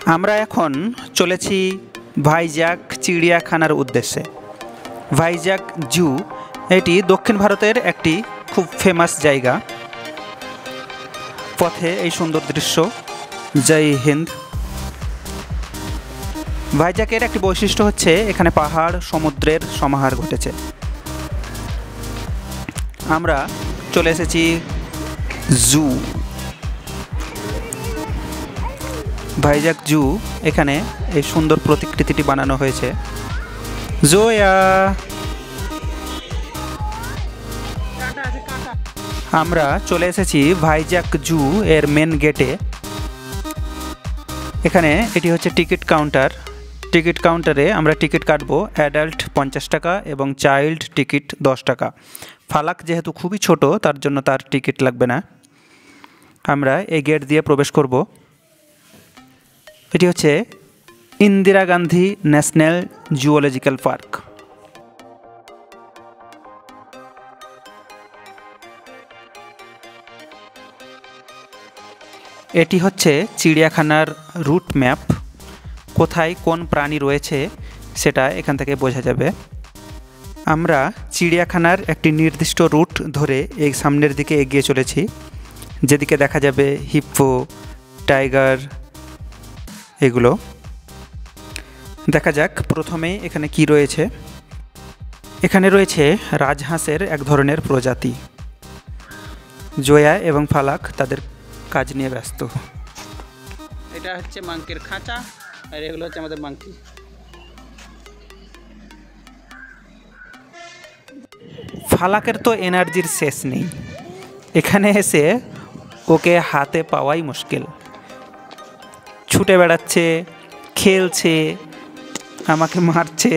আমরা এখন চলেছি ভাইজ্যাক চিড়িয়াখানার উদ্দেশ্যে। ভাইজ্যাক জু এটি দক্ষিণ ভারতের একটি খুব ফেমাস জায়গা। পথে এই সুন্দর দৃশ্য। জয় হিন্দ। ভাইজ্যাকের একটি বৈশিষ্ট্য হচ্ছে এখানে পাহাড় সমুদ্রের সমাহার ঘটেছে। আমরা চলে এসেছি জু, ভাইজ্যাক জু। এখানে এই সুন্দর প্রতিকৃতিটি বানানো হয়েছে। জোয়া, আমরা চলে এসেছি ভাইজ্যাক জু এর মেন গেটে। এখানে এটি হচ্ছে টিকিট কাউন্টার। টিকিট কাউন্টারে আমরা টিকিট কাটবো। অ্যাডাল্ট 50 টাকা এবং চাইল্ড টিকিট 10 টাকা। ফালাক যেহেতু খুবই ছোট তার জন্য তার টিকিট লাগবে না। আমরা এই গেট দিয়ে প্রবেশ করব। এটি হচ্ছে Indira Gandhi national zoological park. এটি হচ্ছে চিড়িয়াখানার রুট ম্যাপ। কোথায় কোন প্রাণী রয়েছে সেটা এখান থেকে বোঝা যাবে। আমরা চিড়িয়াখানার একটি নির্দিষ্ট রুট ধরে এই সামনের দিকে এগিয়ে চলেছি, যেদিকে দেখা যাবে হিপ্পো, টাইগার, এগুলো দেখা যাক। প্রথমেই এখানে কি রয়েছে। এখানে রয়েছে রাজহাঁসের এক ধরনের প্রজাতি। জয়া এবং ফালাক তাদের কাজ নিয়ে ব্যস্ত। এটা হচ্ছে মাংকির খাঁচা, আর এগুলো হচ্ছে আমাদের মাংকি। ফালাকের তো এনার্জির শেষ নেই। এখানে এসে ওকে হাতে পাওয়াই মুশকিল। ছুটে বেড়াচ্ছে, খেলছে, আমাকে মারছে।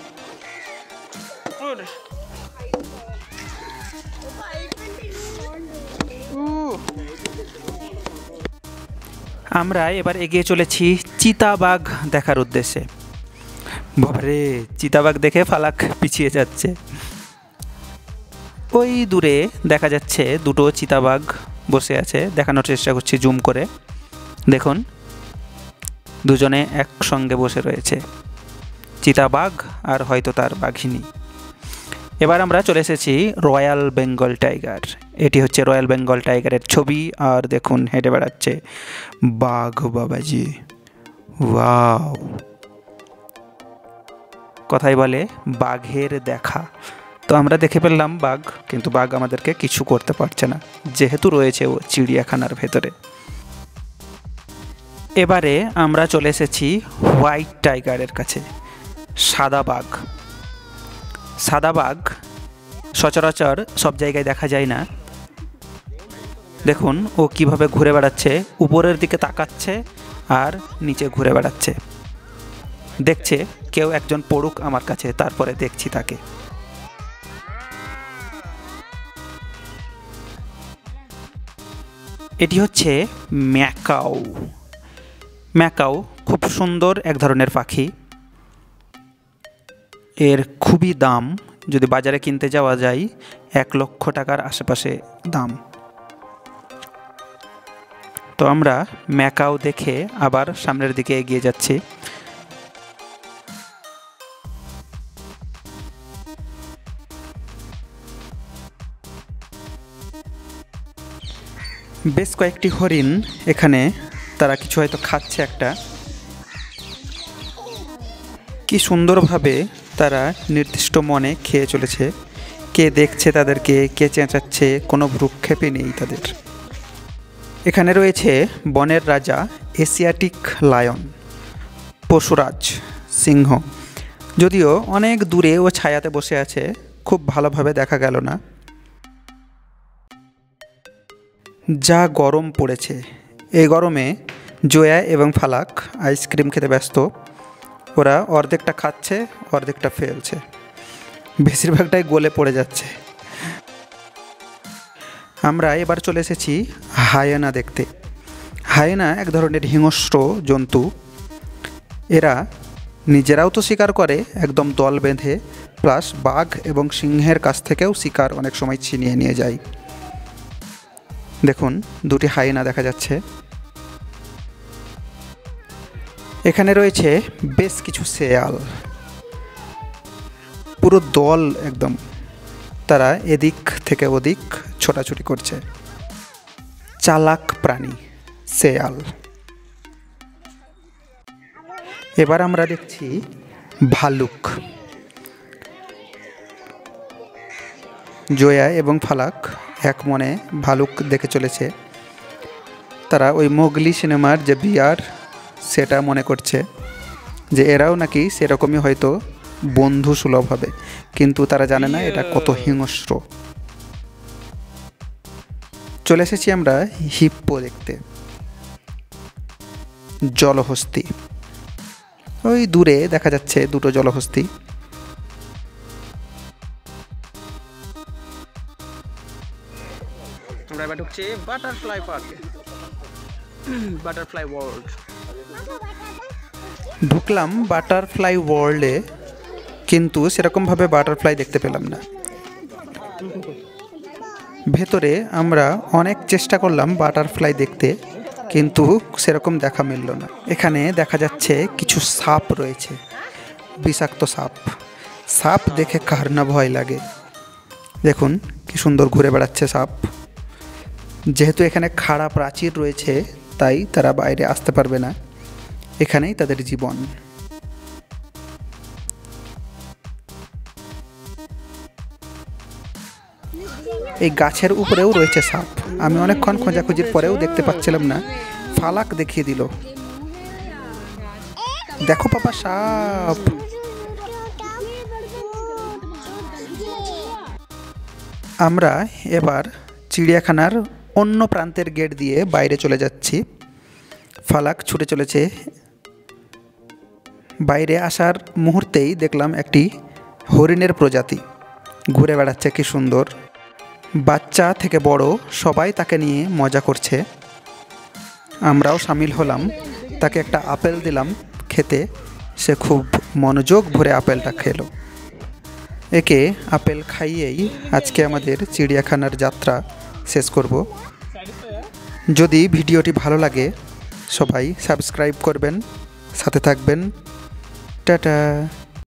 আমরা এবার এগিয়ে চলেছি চিতাবাঘ দেখার উদ্দেশ্যে। বাবারে, চিতাবাঘ দেখে ফালাক পিছিয়ে যাচ্ছে। ওই দূরে দেখা যাচ্ছে দুটো চিতাবাঘ বসে আছে। দেখানোর চেষ্টা করছি জুম করে। দেখুন, দুজনে একসঙ্গে বসে রয়েছে, চিতাবাঘ আর হয়তো তার বাঘিনী। এবার আমরা চলে এসেছি রয়্যাল বেঙ্গল টাইগার। এটি হচ্ছে রয়্যাল বেঙ্গল টাইগারের ছবি। আর দেখুন হেঁটে বেড়াচ্ছে বাঘ বাবাজি। ওয়াও! কথাই বলে বাঘের দেখা। তো আমরা দেখে ফেললাম বাঘ, কিন্তু বাঘ আমাদেরকে কিছু করতে পারছে না, যেহেতু রয়েছে ও চিড়িয়াখানার ভেতরে। এবারে আমরা চলে এসেছি হোয়াইট টাইগারের কাছে, সাদা বাঘ। সাদা বাঘ সচরাচর সব জায়গায় দেখা যায় না। দেখুন ও কিভাবে ঘুরে বেড়াচ্ছে, উপরের দিকে তাকাচ্ছে আর নিচে ঘুরে বেড়াচ্ছে। দেখছে কেউ একজন পড়ুক আমার কাছে, তারপরে দেখছি তাকে। এটি হচ্ছে ম্যাকাও। ম্যাকাও খুব সুন্দর এক ধরনের পাখি। এর খুবই দাম। যদি বাজারে কিনতে যাওয়া যায় 1 লক্ষ টাকার আশেপাশে দাম। তো আমরা ম্যাকাও দেখে আবার সামনের দিকে এগিয়ে যাচ্ছি। বেশ কয়েকটি হরিণ এখানে, তারা কিছু হয়তো খাচ্ছে একটা। কি সুন্দরভাবে তারা নির্দিষ্ট মনে খেয়ে চলেছে। কে দেখছে তাদেরকে, কে চেঁচাচ্ছে, কোনো ভ্রুক্ষেপই নেই তাদের। এখানে রয়েছে বনের রাজা এশিয়াটিক লায়ন, পশুরাজ সিংহ। যদিও অনেক দূরে ও ছায়াতে বসে আছে, খুব ভালোভাবে দেখা গেল না। যা গরম পড়েছে, এই গরমে জয়া এবং ফালাক আইসক্রিম খেতে ব্যস্ত। ওরা অর্ধেকটা খাচ্ছে, অর্ধেকটা ফেলছে, বেশিরভাগটাই গলে পড়ে যাচ্ছে। আমরা এবার চলে এসেছি হায়েনা দেখতে। হায়েনা এক ধরনের হিংস্র জন্তু। এরা নিজেরাও তো শিকার করে একদম দল বেঁধে, প্লাস বাঘ এবং সিংহের কাছ থেকেও শিকার অনেক সময় ছিনিয়ে নিয়ে যায়। দেখুন দুটি হায়েনা দেখা যাচ্ছে। এখানে রয়েছে বেশ কিছু শেয়াল, পুরো দল একদম। তারা এদিক থেকে ওদিক ছোটাছুটি করছে। চালাক প্রাণী শেয়াল। এবার আমরা দেখছি ভালুক। জয়া এবং ফালাক এক মনে ভালুক দেখে চলেছে। তারা ওই মোগলি সিনেমার যে বিয়ার সেটা মনে করছে যে এরাও নাকি সেরকমই হয়তো বন্ধু সুলভ হবে, কিন্তু তারা জানে না এটা কত হিংস্র। চলে এসেছি আমরা হিপ্পো দেখতে। জলহস্তি, ওই দূরে দেখা যাচ্ছে দুটো জলহস্তি। আমরা এবার ঢুকছি বাটারফ্লাই পার্কে, বাটারফ্লাই ওয়ার্ল্ড। ঢুকলাম বাটারফ্লাই ওয়ার্ল্ডে, কিন্তু সেরকমভাবে বাটারফ্লাই দেখতে পেলাম না। ভেতরে আমরা অনেক চেষ্টা করলাম বাটারফ্লাই দেখতে, কিন্তু সেরকম দেখা মিলল না। এখানে দেখা যাচ্ছে কিছু সাপ রয়েছে, বিষাক্ত সাপ। সাপ দেখে কার না ভয় লাগে। দেখুন কি সুন্দর ঘুরে বেড়াচ্ছে সাপ। যেহেতু এখানে খাড়া প্রাচীর রয়েছে তাই তারা বাইরে আসতে পারবে না, এখানেই তাদের জীবন। এই গাছের উপরেও রয়েছে সাপ। আমি অনেকক্ষণ খোঁজাখুঁজির পরেও দেখতে পাচ্ছিলাম না। ফালাক দেখিয়ে দিল, দেখো পাপা সাপ। আমরা এবার চিড়িয়াখানার অন্য প্রান্তের গেট দিয়ে বাইরে চলে যাচ্ছি। ফালাক ছুটে চলেছে। বাইরে আসার মুহূর্তেই দেখলাম একটি হরিণের প্রজাতি ঘুরে বেড়াচ্ছে, কি সুন্দর। বাচ্চা থেকে বড় সবাই তাকে নিয়ে মজা করছে। আমরাও সামিল হলাম। তাকে একটা আপেল দিলাম খেতে, সে খুব মনোযোগ ভরে আপেলটা খেলো। একে আপেল খাইয়েই আজকে আমাদের চিড়িয়াখানার যাত্রা শেষ করব। যদি ভিডিওটি ভালো লাগে সবাই সাবস্ক্রাইব করবেন, সাথে থাকবেন। টাটা।